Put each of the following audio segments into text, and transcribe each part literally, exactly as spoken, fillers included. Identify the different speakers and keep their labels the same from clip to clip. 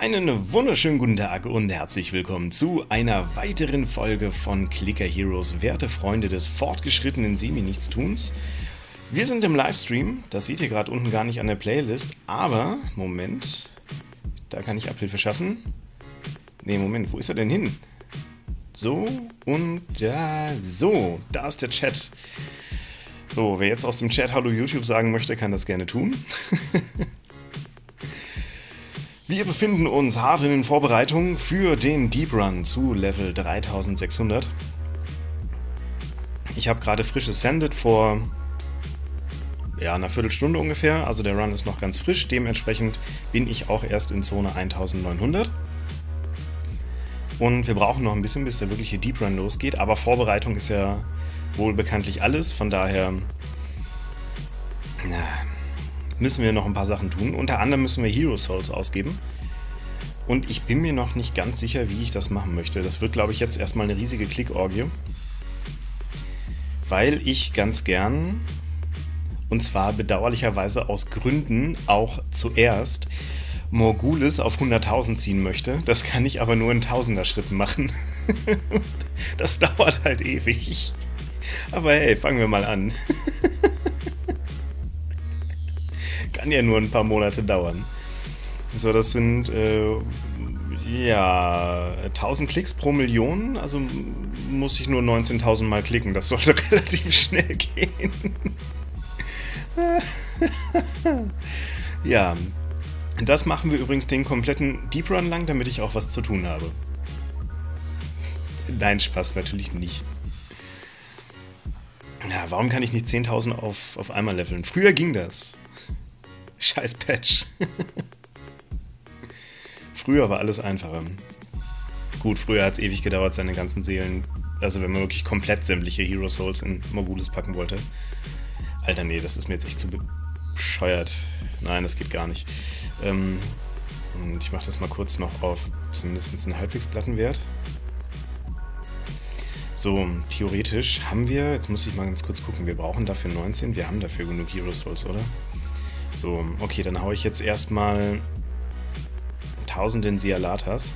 Speaker 1: Einen wunderschönen guten Tag und herzlich willkommen zu einer weiteren Folge von Clicker Heroes, werte Freunde des fortgeschrittenen Semi-Nichtstuns. Wir sind im Livestream, das seht ihr gerade unten gar nicht an der Playlist, aber, Moment, da kann ich Abhilfe schaffen. Ne, Moment, wo ist er denn hin? So und da, so, da ist der Chat. So, wer jetzt aus dem Chat Hallo YouTube sagen möchte, kann das gerne tun. Wir befinden uns hart in den Vorbereitungen für den Deep Run zu Level dreitausendsechshundert. Ich habe gerade frisch ascended vor ja, einer Viertelstunde ungefähr, also der Run ist noch ganz frisch, dementsprechend bin ich auch erst in Zone eintausendneunhundert. Und wir brauchen noch ein bisschen, bis der wirkliche Deep Run losgeht, aber Vorbereitung ist ja wohl bekanntlich alles, von daher na, müssen wir noch ein paar Sachen tun. Unter anderem müssen wir Hero Souls ausgeben. Und ich bin mir noch nicht ganz sicher, wie ich das machen möchte. Das wird, glaube ich, jetzt erstmal eine riesige Klickorgie. Weil ich ganz gern, und zwar bedauerlicherweise aus Gründen, auch zuerst Morgulis auf hunderttausend ziehen möchte. Das kann ich aber nur in Tausender-Schritten machen. Das dauert halt ewig. Aber hey, fangen wir mal an. Kann ja nur ein paar Monate dauern. So, das sind äh, ja tausend Klicks pro Million, also muss ich nur neunzehntausend Mal klicken, das sollte relativ schnell gehen. Ja, das machen wir übrigens den kompletten Deep Run lang, damit ich auch was zu tun habe. Nein, Spaß, natürlich nicht. Ja, warum kann ich nicht zehntausend auf, auf einmal leveln? Früher ging das. Scheiß Patch. Früher war alles einfacher. Gut, früher hat es ewig gedauert, seine ganzen Seelen, also wenn man wirklich komplett sämtliche Hero Souls in Morgulis packen wollte. Alter, nee, das ist mir jetzt echt zu bescheuert. Nein, das geht gar nicht. Ähm, und ich mache das mal kurz noch auf zumindest einen halbwegs glatten Wert. So, theoretisch haben wir, jetzt muss ich mal ganz kurz gucken, wir brauchen dafür neunzehn, wir haben dafür genug Hero Souls, oder? So, okay, dann haue ich jetzt erstmal tausend in Sialatas.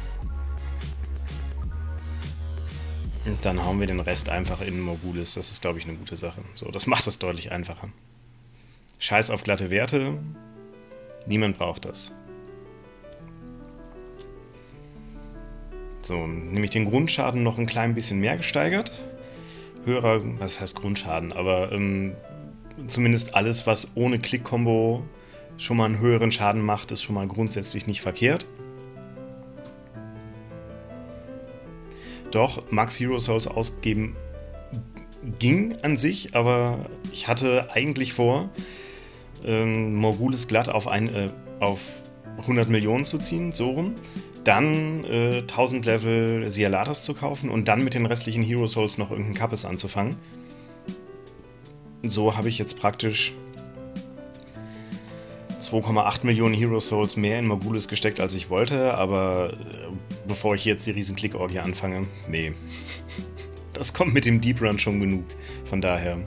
Speaker 1: Und dann hauen wir den Rest einfach in Morgulis. Das ist, glaube ich, eine gute Sache. So, das macht es deutlich einfacher. Scheiß auf glatte Werte. Niemand braucht das. So, nämlich den Grundschaden noch ein klein bisschen mehr gesteigert. Höherer, was heißt Grundschaden, aber ähm, zumindest alles, was ohne Klick-Kombo schon mal einen höheren Schaden macht, ist schon mal grundsätzlich nicht verkehrt. Doch, Max Hero Souls ausgeben ging an sich, aber ich hatte eigentlich vor, ähm, Morgulis glatt auf, ein, äh, auf hundert Millionen zu ziehen, so rum. Dann äh, tausend Level Sialatas zu kaufen und dann mit den restlichen Hero Souls noch irgendeinen Kappes anzufangen. So habe ich jetzt praktisch zwei Komma acht Millionen Hero Souls mehr in Morgulis gesteckt, als ich wollte, aber äh, bevor ich jetzt die riesen Klickorgie anfange, nee. Das kommt mit dem Deep Run schon genug, von daher.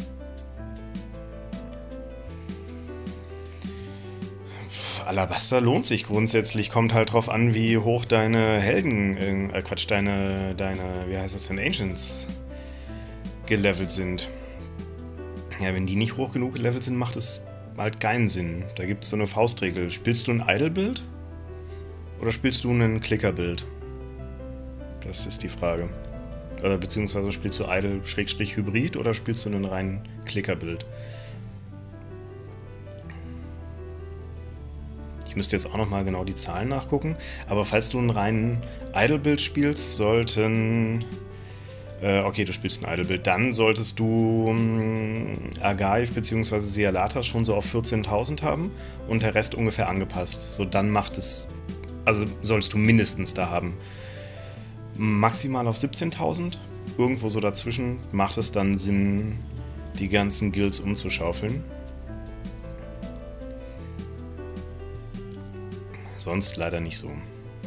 Speaker 1: Pff, Alabaster lohnt sich grundsätzlich, kommt halt drauf an, wie hoch deine Helden, äh, Quatsch, deine, deine, wie heißt das denn, Ancients gelevelt sind. Ja, wenn die nicht hoch genug gelevelt sind, macht es halt keinen Sinn. Da gibt es so eine Faustregel. Spielst du ein Idle-Bild? Oder spielst du ein Clicker-Bild? Das ist die Frage. Oder beziehungsweise spielst du Idle-Hybrid oder spielst du einen reinen Clicker-Bild? Ich müsste jetzt auch nochmal genau die Zahlen nachgucken. Aber falls du einen reinen Idle-Bild spielst, sollten... Okay, du spielst ein Idle-Bild. Dann solltest du ähm, Argive bzw. Sialatas schon so auf vierzehntausend haben und der Rest ungefähr angepasst. So, dann macht es, also solltest du mindestens da haben. Maximal auf siebzehntausend, irgendwo so dazwischen, macht es dann Sinn, die ganzen Guilds umzuschaufeln. Sonst leider nicht so.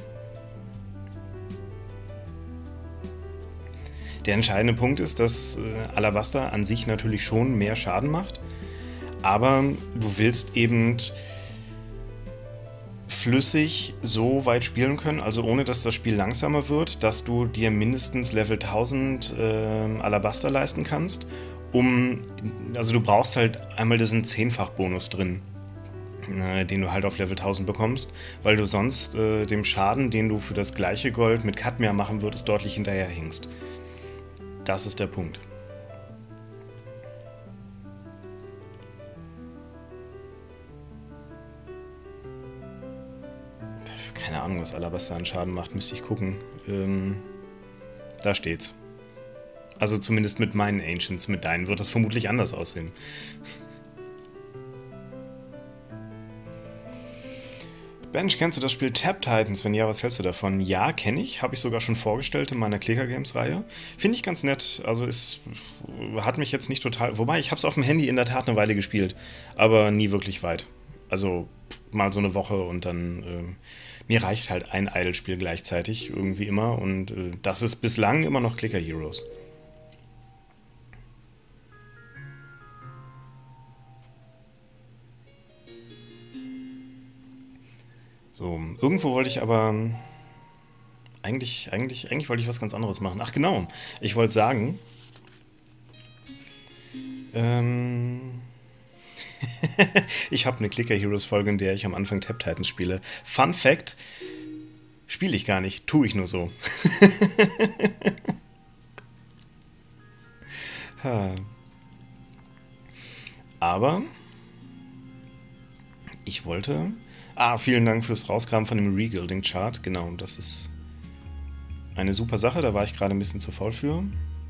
Speaker 1: Der entscheidende Punkt ist, dass äh, Alabaster an sich natürlich schon mehr Schaden macht, aber du willst eben flüssig so weit spielen können, also ohne dass das Spiel langsamer wird, dass du dir mindestens Level tausend äh, Alabaster leisten kannst, um, also du brauchst halt einmal diesen Zehnfach-Bonus drin, äh, den du halt auf Level tausend bekommst, weil du sonst äh, dem Schaden, den du für das gleiche Gold mit Cadmia machen würdest, deutlich hinterherhinkst. Das ist der Punkt. Keine Ahnung, was Alabaster an Schaden macht, müsste ich gucken. Ähm, da steht's. Also zumindest mit meinen Ancients, mit deinen wird das vermutlich anders aussehen. Bench, kennst du das Spiel Tap Titans? Wenn ja, was hältst du davon? Ja, kenne ich. Habe ich sogar schon vorgestellt in meiner Clicker Games Reihe. Finde ich ganz nett. Also ist, hat mich jetzt nicht total... Wobei, ich habe es auf dem Handy in der Tat eine Weile gespielt. Aber nie wirklich weit. Also mal so eine Woche und dann... Äh, mir reicht halt ein Idle-Spiel gleichzeitig, irgendwie immer. Und äh, das ist bislang immer noch Clicker Heroes. So, irgendwo wollte ich aber... Eigentlich, eigentlich, eigentlich wollte ich was ganz anderes machen. Ach genau, ich wollte sagen... Ähm... ich habe eine Clicker Heroes Folge, in der ich am Anfang Tap Titans spiele. Fun Fact, spiele ich gar nicht, tue ich nur so. Aber ich wollte... Ah, vielen Dank fürs Rauskramen von dem Reguilding Chart. Genau, das ist eine super Sache, da war ich gerade ein bisschen zu faul für.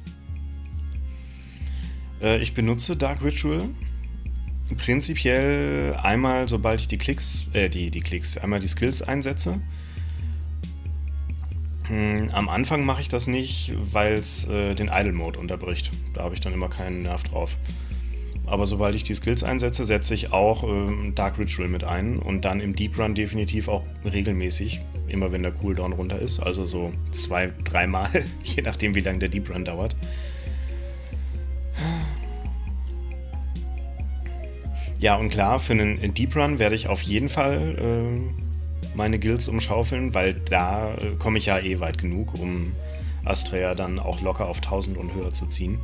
Speaker 1: Äh, ich benutze Dark Ritual prinzipiell einmal, sobald ich die Klicks, äh, die, die Klicks, einmal die Skills einsetze. Hm, am Anfang mache ich das nicht, weil es äh, den Idle-Mode unterbricht. Da habe ich dann immer keinen Nerv drauf. Aber sobald ich die Skills einsetze, setze ich auch äh, Dark Ritual mit ein und dann im Deep Run definitiv auch regelmäßig, immer wenn der Cooldown runter ist, also so zwei, dreimal, je nachdem wie lange der Deep Run dauert. Ja, und klar, für einen Deep Run werde ich auf jeden Fall äh, meine Guilds umschaufeln, weil da äh, komme ich ja eh weit genug, um Astrea dann auch locker auf tausend und höher zu ziehen.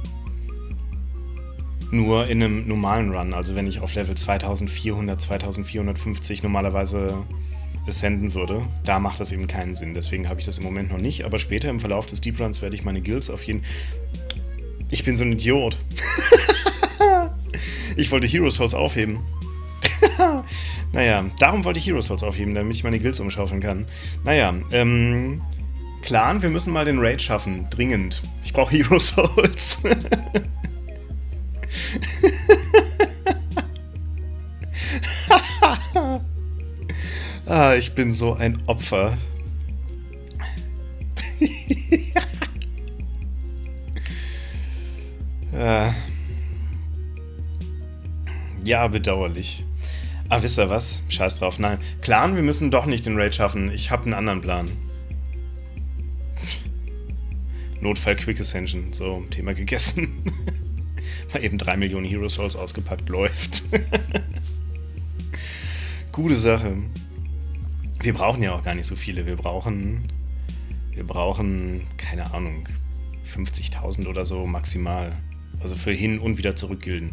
Speaker 1: Nur in einem normalen Run, also wenn ich auf Level zweitausendvierhundert, zweitausendvierhundertfünfzig normalerweise ascenden würde, da macht das eben keinen Sinn. Deswegen habe ich das im Moment noch nicht, aber später im Verlauf des Deep Runs werde ich meine Guilds auf jeden... Ich bin so ein Idiot. Ich wollte Hero Souls aufheben. Naja, darum wollte ich Hero Souls aufheben, damit ich meine Guilds umschaufeln kann. Naja, ähm... Clan, wir müssen mal den Raid schaffen. Dringend. Ich brauche Hero Souls. Ah, ich bin so ein Opfer. ah. Ja, bedauerlich. Ah, wisst ihr was? Scheiß drauf. Nein. Clan, wir müssen doch nicht den Raid schaffen. Ich habe einen anderen Plan. Notfall Quick Ascension. So, Thema gegessen. Mal eben drei Millionen Hero Souls ausgepackt, läuft. Gute Sache. Wir brauchen ja auch gar nicht so viele. Wir brauchen, wir brauchen, keine Ahnung, fünfzigtausend oder so maximal. Also für hin und wieder zurück Gilden.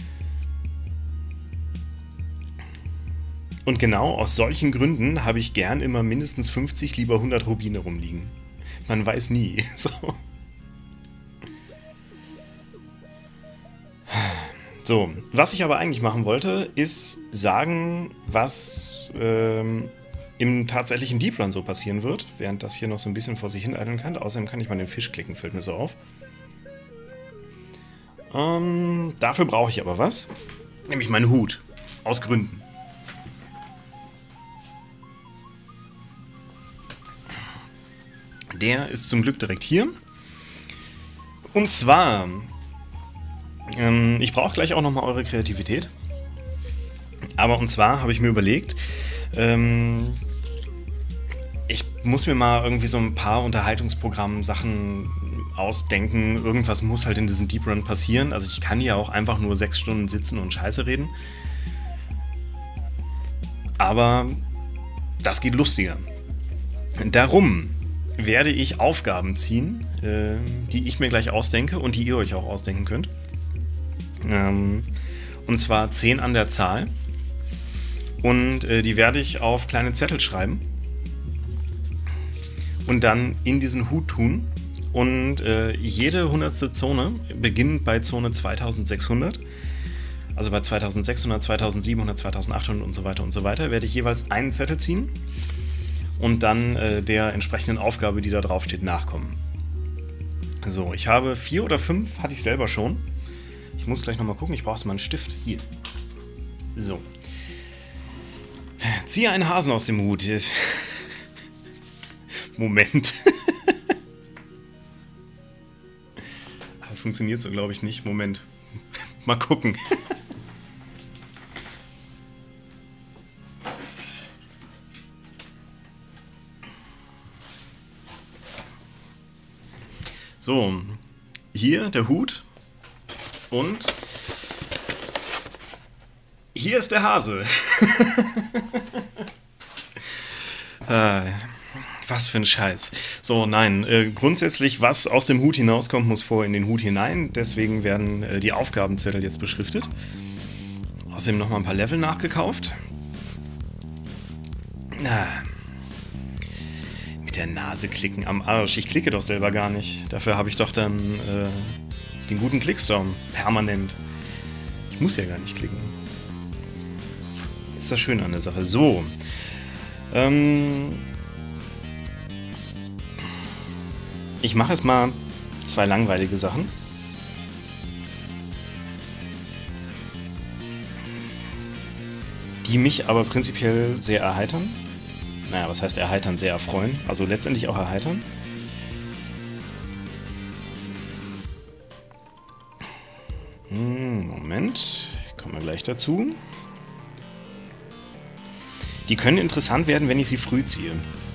Speaker 1: Und genau aus solchen Gründen habe ich gern immer mindestens fünfzig, lieber hundert Rubine rumliegen. Man weiß nie. So. So, was ich aber eigentlich machen wollte, ist sagen, was ähm, im tatsächlichen Deep Run so passieren wird, während das hier noch so ein bisschen vor sich hin eideln kann. Außerdem kann ich mal den Fisch klicken, fällt mir so auf. Ähm, dafür brauche ich aber was, nämlich meinen Hut, aus Gründen. Der ist zum Glück direkt hier. Und zwar... Ähm, ich brauche gleich auch nochmal eure Kreativität. Aber und zwar habe ich mir überlegt, ähm, ich muss mir mal irgendwie so ein paar Unterhaltungsprogramm-Sachen ausdenken. Irgendwas muss halt in diesem Deep Run passieren. Also ich kann hier auch einfach nur sechs Stunden sitzen und Scheiße reden. Aber das geht lustiger. Darum werde ich Aufgaben ziehen, äh, die ich mir gleich ausdenke und die ihr euch auch ausdenken könnt. Ähm, und zwar zehn an der Zahl. Und äh, die werde ich auf kleine Zettel schreiben und dann in diesen Hut tun. Und äh, jede hundertste Zone beginnt bei Zone zweitausendsechshundert. Also bei zweitausendsechshundert, zweitausendsiebenhundert, zweitausendachthundert und so weiter und so weiter werde ich jeweils einen Zettel ziehen und dann äh, der entsprechenden Aufgabe, die da drauf steht, nachkommen. So, ich habe vier oder fünf, hatte ich selber schon. Ich muss gleich nochmal gucken, ich brauche mal einen Stift. Hier. So. Ziehe einen Hasen aus dem Hut. Moment. Das funktioniert so, glaube ich, nicht. Moment. Mal gucken. So, hier der Hut und hier ist der Hase. ah, was für ein Scheiß. So, nein, äh, grundsätzlich, was aus dem Hut hinauskommt, muss vorher in den Hut hinein. Deswegen werden äh, die Aufgabenzettel jetzt beschriftet. Außerdem nochmal ein paar Level nachgekauft. Ah. Mit der Nase klicken am Arsch. Ich klicke doch selber gar nicht. Dafür habe ich doch dann äh, den guten Clickstorm permanent. Ich muss ja gar nicht klicken. Ist das schön an der Sache. So. Ähm... Ich mache jetzt mal zwei langweilige Sachen. Die mich aber prinzipiell sehr erheitern. Naja, was heißt erheitern? Sehr erfreuen. Also letztendlich auch erheitern. Hm, Moment. Kommen wir gleich dazu. Die können interessant werden, wenn ich sie früh ziehe.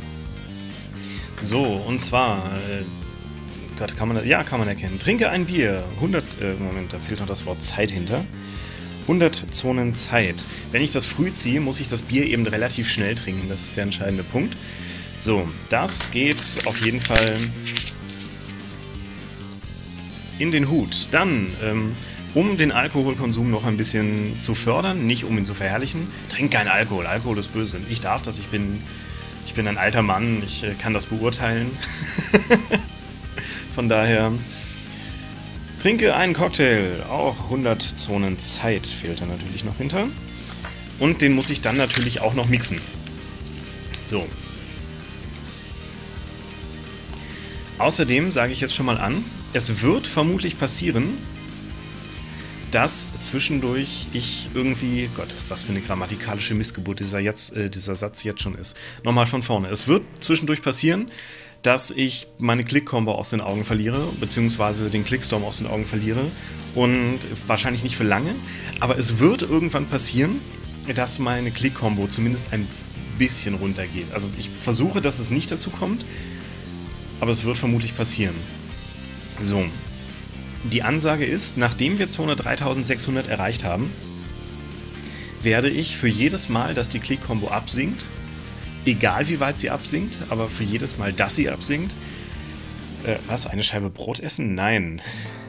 Speaker 1: So, und zwar, äh, Gott, kann man das, ja, kann man erkennen. Trinke ein Bier, hundert, äh, Moment, da fehlt noch das Wort Zeit hinter. hundert Zonen Zeit. Wenn ich das früh ziehe, muss ich das Bier eben relativ schnell trinken, das ist der entscheidende Punkt. So, das geht auf jeden Fall in den Hut. Dann, ähm, um den Alkoholkonsum noch ein bisschen zu fördern, nicht um ihn zu verherrlichen, trink keinen Alkohol, Alkohol ist böse. Ich darf das, ich bin... Ich bin ein alter Mann, ich äh, kann das beurteilen. Von daher, trinke einen Cocktail. Auch hundert Zonen Zeit fehlt da natürlich noch hinter. Und den muss ich dann natürlich auch noch mixen. So. Außerdem sage ich jetzt schon mal an, es wird vermutlich passieren, dass zwischendurch ich irgendwie, Gott, was für eine grammatikalische Missgeburt dieser, jetzt, äh, dieser Satz jetzt schon ist. Nochmal von vorne. Es wird zwischendurch passieren, dass ich meine Klick-Kombo aus den Augen verliere, beziehungsweise den Clickstorm aus den Augen verliere. Und wahrscheinlich nicht für lange, aber es wird irgendwann passieren, dass meine Klick-Kombo zumindest ein bisschen runtergeht. Also ich versuche, dass es nicht dazu kommt, aber es wird vermutlich passieren. So. Die Ansage ist, nachdem wir Zone dreitausendsechshundert erreicht haben, werde ich für jedes Mal, dass die Klick-Kombo absinkt, egal wie weit sie absinkt, aber für jedes Mal, dass sie absinkt, äh, was, eine Scheibe Brot essen? Nein.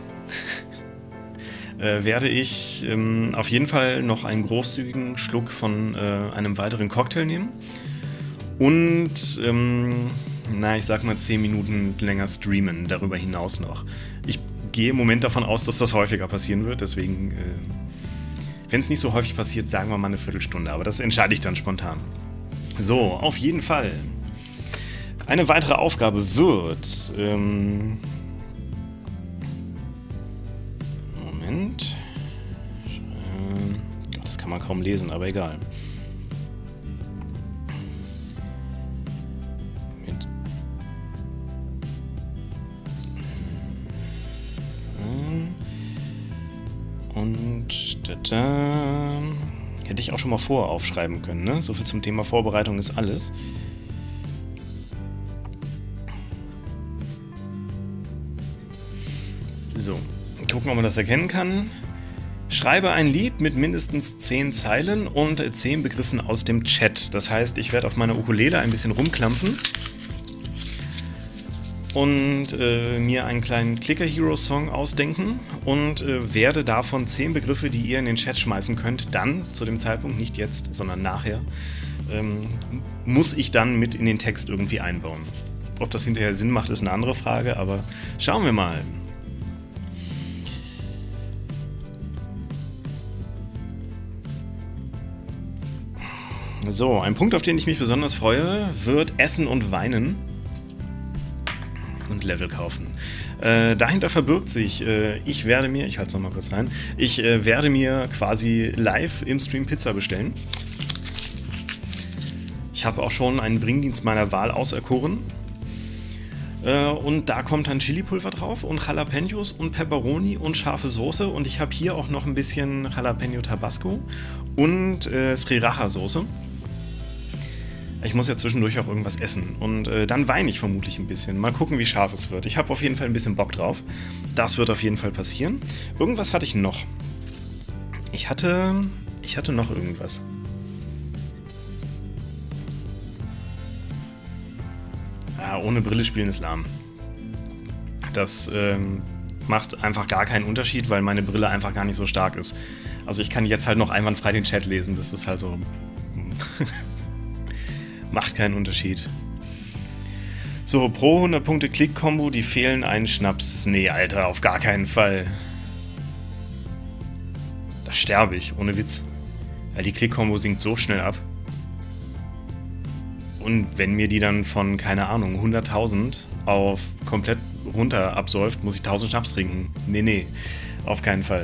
Speaker 1: äh, werde ich ähm, auf jeden Fall noch einen großzügigen Schluck von äh, einem weiteren Cocktail nehmen und, ähm, na, ich sag mal zehn Minuten länger streamen, darüber hinaus noch. Ich gehe im Moment davon aus, dass das häufiger passieren wird, deswegen, äh, wenn es nicht so häufig passiert, sagen wir mal eine Viertelstunde, aber das entscheide ich dann spontan. So, auf jeden Fall. Eine weitere Aufgabe wird, ähm, Moment, äh, das kann man kaum lesen, aber egal. Und da, da, hätte ich auch schon mal vorher aufschreiben können, ne? So viel zum Thema Vorbereitung ist alles. So, gucken, ob man das erkennen kann. Schreibe ein Lied mit mindestens zehn Zeilen und zehn Begriffen aus dem Chat. Das heißt, ich werde auf meiner Ukulele ein bisschen rumklampfen und äh, mir einen kleinen Clicker-Hero-Song ausdenken und äh, werde davon zehn Begriffe, die ihr in den Chat schmeißen könnt, dann, zu dem Zeitpunkt, nicht jetzt, sondern nachher, ähm, muss ich dann mit in den Text irgendwie einbauen. Ob das hinterher Sinn macht, ist eine andere Frage, aber schauen wir mal. So, ein Punkt, auf den ich mich besonders freue, wird Essen und Weinen und Level kaufen. Äh, dahinter verbirgt sich, äh, ich werde mir, ich halte es nochmal kurz rein, ich äh, werde mir quasi live im Stream Pizza bestellen. Ich habe auch schon einen Bringdienst meiner Wahl auserkoren. Äh, und da kommt dann Chili-Pulver drauf und Jalapenos und Pepperoni und scharfe Soße. Und ich habe hier auch noch ein bisschen Jalapeno Tabasco und äh, Sriracha-Soße. Ich muss ja zwischendurch auch irgendwas essen. Und äh, dann weine ich vermutlich ein bisschen. Mal gucken, wie scharf es wird. Ich habe auf jeden Fall ein bisschen Bock drauf. Das wird auf jeden Fall passieren. Irgendwas hatte ich noch. Ich hatte... Ich hatte noch irgendwas. Ah, ohne Brille spielen ist lahm. Das ähm, macht einfach gar keinen Unterschied, weil meine Brille einfach gar nicht so stark ist. Also ich kann jetzt halt noch einwandfrei den Chat lesen. Das ist halt so... Macht keinen Unterschied. So, pro hundert Punkte Klick-Kombo, die fehlen einen Schnaps. Nee, Alter, auf gar keinen Fall. Da sterbe ich, ohne Witz. Weil die Klick-Kombo sinkt so schnell ab. Und wenn mir die dann von, keine Ahnung, hunderttausend auf komplett runter absäuft, muss ich tausend Schnaps trinken. Nee, nee, auf keinen Fall.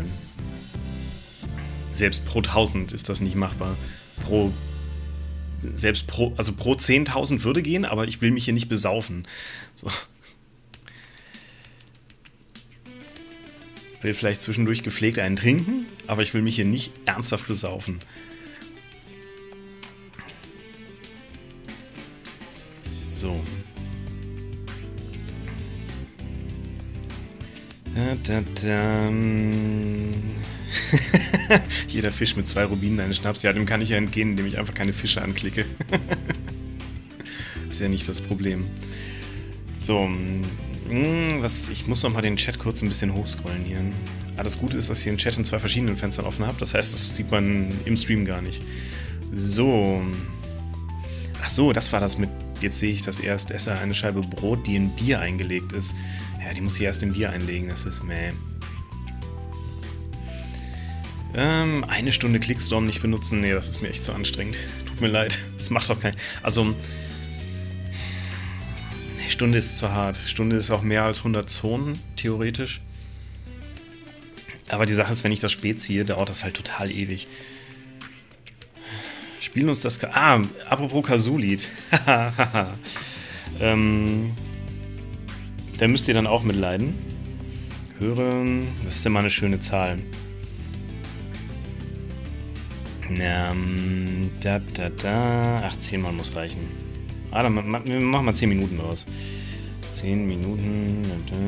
Speaker 1: Selbst pro tausend ist das nicht machbar. Pro... Selbst pro, also pro zehntausend würde gehen, aber ich will mich hier nicht besaufen. So. Will vielleicht zwischendurch gepflegt einen trinken, aber ich will mich hier nicht ernsthaft besaufen. So. Da, da, da. Jeder Fisch mit zwei Rubinen einen Schnaps. Ja, dem kann ich ja entgehen, indem ich einfach keine Fische anklicke. Ist ja nicht das Problem. So, was, ich muss noch mal den Chat kurz ein bisschen hochscrollen hier. Ah, das Gute ist, dass ich den Chat in zwei verschiedenen Fenstern offen habe. Das heißt, das sieht man im Stream gar nicht. So. Ach so, das war das mit... Jetzt sehe ich das erst. Esse eine Scheibe Brot, die in Bier eingelegt ist. Ja, die muss ich erst in Bier einlegen. Das ist meh. Ähm, eine Stunde Clickstorm nicht benutzen. Nee, das ist mir echt zu anstrengend. Tut mir leid. Das macht doch kein... Also... Eine Stunde ist zu hart. Stunde ist auch mehr als hundert Zonen, theoretisch. Aber die Sache ist, wenn ich das spät ziehe, dauert das halt total ewig. Spielen uns das... Ka ah, apropos Kazoo-Lied. ähm... Da müsst ihr dann auch mitleiden. Hören... Das ist immer eine schöne Zahl. Ähm, da, da, da. Ach, zehn Mal muss reichen. Ah, dann wir machen mal zehn Minuten draus. zehn Minuten. Da, da.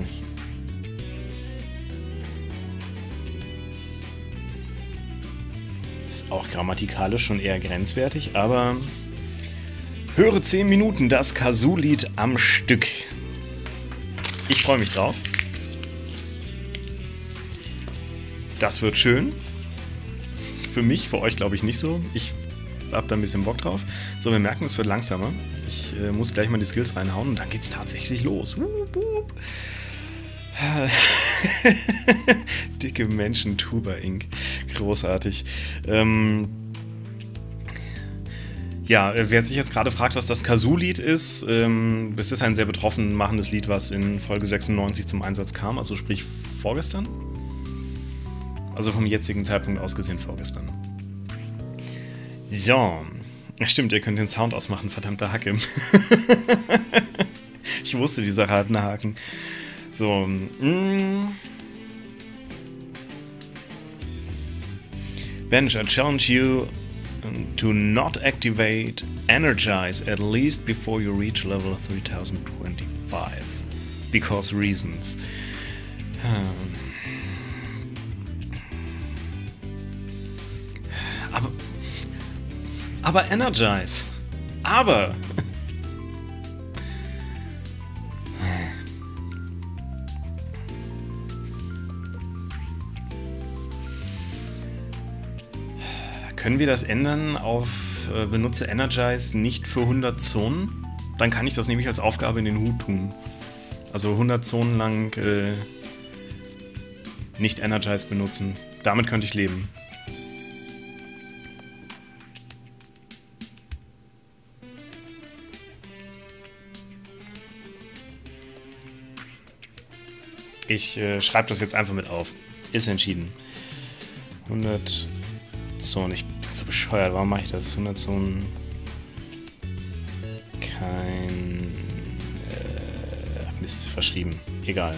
Speaker 1: Das ist auch grammatikalisch schon eher grenzwertig, aber höre zehn Minuten das Kazoo-Lied am Stück. Ich freue mich drauf. Das wird schön. Für mich, für euch glaube ich nicht so. Ich habe da ein bisschen Bock drauf. So, wir merken, es wird langsamer. Ich äh, muss gleich mal die Skills reinhauen und dann geht's tatsächlich los. Wup, wup. Dicke Menschen, Tuba Incorporated. Großartig. Ähm ja, wer sich jetzt gerade fragt, was das Kazoo-Lied ist, ähm, es ist ein sehr betroffen machendes Lied, was in Folge sechsundneunzig zum Einsatz kam, also sprich vorgestern. Also vom jetzigen Zeitpunkt aus gesehen vorgestern. Ja, stimmt, ihr könnt den Sound ausmachen, verdammte Hacke. Ich wusste, die Sache hat einen Haken. So, mm. Bench, I challenge you to not activate Energize at least before you reach level three thousand twenty-five. Because reasons. Um. Aber Energize. Aber... Können wir das ändern auf äh, benutze Energize nicht für hundert Zonen? Dann kann ich das nämlich als Aufgabe in den Hut tun. Also hundert Zonen lang äh, nicht Energize benutzen. Damit könnte ich leben. Ich äh, schreibe das jetzt einfach mit auf. Ist entschieden. hundert Zonen. Ich bin so bescheuert. Warum mache ich das? hundert Zonen. Kein... Äh, Mist, verschrieben. Egal.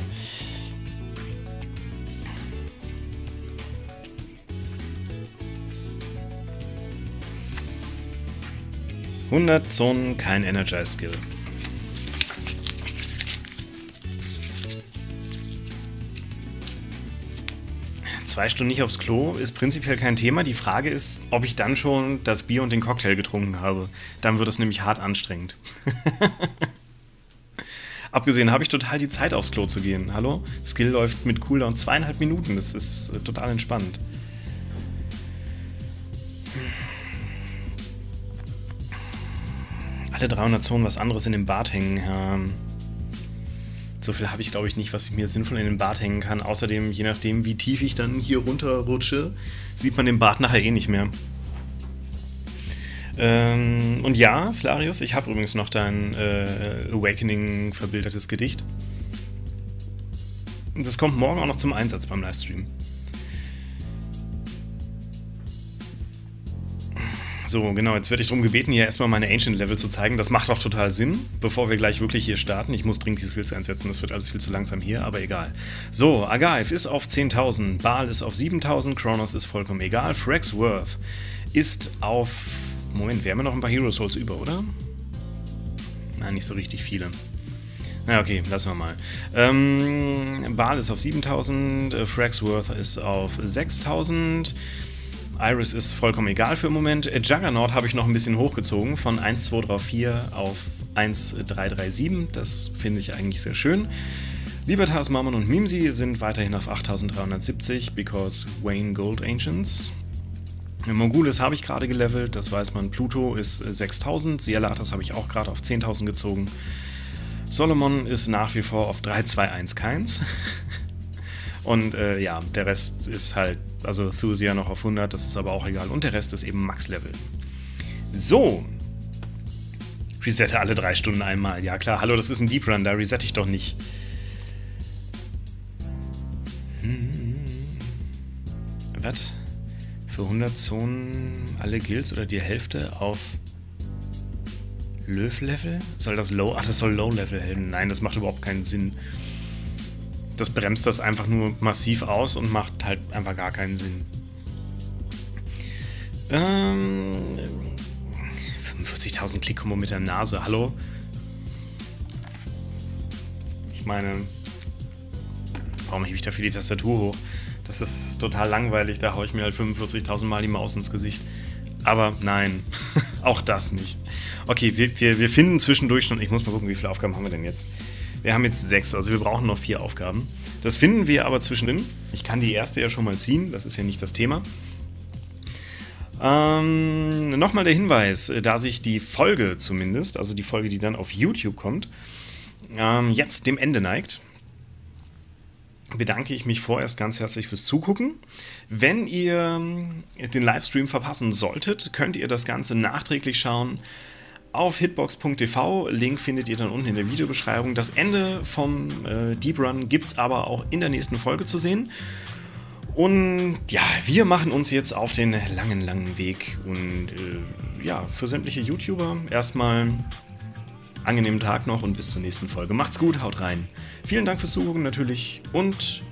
Speaker 1: hundert Zonen, kein Energize-Skill. Zwei Stunden nicht aufs Klo ist prinzipiell kein Thema. Die Frage ist, ob ich dann schon das Bier und den Cocktail getrunken habe. Dann wird es nämlich hart anstrengend. Abgesehen habe ich total die Zeit, aufs Klo zu gehen. Hallo? Skill läuft mit Cooldown zweieinhalb Minuten. Das ist äh, total entspannt. Alle dreihundert Zonen was anderes in den Bart hängen. Ja. So viel habe ich, glaube ich, nicht, was ich mir sinnvoll in den Bart hängen kann. Außerdem, je nachdem, wie tief ich dann hier runterrutsche, sieht man den Bart nachher eh nicht mehr. Ähm, und ja, Slarius, ich habe übrigens noch dein äh, Awakening verbildertes Gedicht. Das kommt morgen auch noch zum Einsatz beim Livestream. So, genau, jetzt werde ich darum gebeten, hier erstmal meine Ancient-Level zu zeigen. Das macht auch total Sinn, bevor wir gleich wirklich hier starten. Ich muss dringend die Skills einsetzen, das wird alles viel zu langsam hier, aber egal. So, Argive ist auf zehntausend, Baal ist auf siebentausend, Kronos ist vollkommen egal, Fraxworth ist auf... Moment, wir haben ja noch ein paar Hero Souls über, oder? Nein, nicht so richtig viele. Na okay, lassen wir mal. Ähm, Baal ist auf siebentausend, äh, Fraxworth ist auf sechstausend... Iris ist vollkommen egal für den Moment. Juggernaut habe ich noch ein bisschen hochgezogen, von eins zwei drei vier auf eins drei drei sieben. Das finde ich eigentlich sehr schön. Libertas, Mammon und Mimsy sind weiterhin auf achttausenddreihundertsiebzig, because Wayne Gold Ancients. Mongulis habe ich gerade gelevelt, das weiß man. Pluto ist sechstausend, Sialatas habe ich auch gerade auf zehntausend gezogen. Solomon ist nach wie vor auf drei zwei eins keins. Und äh, ja, der Rest ist halt, also Thusia noch auf hundert, das ist aber auch egal. Und der Rest ist eben Max-Level. So. Resette alle drei Stunden einmal. Ja klar, hallo, das ist ein Deep Run, da resette ich doch nicht. Hm. Was? Für hundert Zonen alle Guilds oder die Hälfte auf Löw-Level? Soll das Low? Ach, das soll Low-Level helfen. Nein, das macht überhaupt keinen Sinn. Das bremst das einfach nur massiv aus und macht halt einfach gar keinen Sinn. Ähm, fünfundvierzigtausend Klick-Kombo mit der Nase, hallo? Ich meine, warum hebe ich dafür die Tastatur hoch? Das ist total langweilig, da haue ich mir halt fünfundvierzigtausend Mal die Maus ins Gesicht. Aber nein, auch das nicht. Okay, wir, wir, wir finden zwischendurch schon, ich muss mal gucken, wie viele Aufgaben haben wir denn jetzt? Wir haben jetzt sechs, also wir brauchen noch vier Aufgaben. Das finden wir aber zwischendrin. Ich kann die erste ja schon mal ziehen, das ist ja nicht das Thema. Ähm, Nochmal der Hinweis, da sich die Folge zumindest, also die Folge, die dann auf YouTube kommt, ähm, jetzt dem Ende neigt, bedanke ich mich vorerst ganz herzlich fürs Zugucken. Wenn ihr den Livestream verpassen solltet, könnt ihr das Ganze nachträglich schauen auf hitbox punkt t v. Link findet ihr dann unten in der Videobeschreibung. Das Ende vom äh, Deep Run gibt es aber auch in der nächsten Folge zu sehen. Und ja, wir machen uns jetzt auf den langen, langen Weg. Und äh, ja, für sämtliche YouTuber erstmal angenehmen Tag noch und bis zur nächsten Folge. Macht's gut, haut rein. Vielen Dank fürs Zugucken natürlich und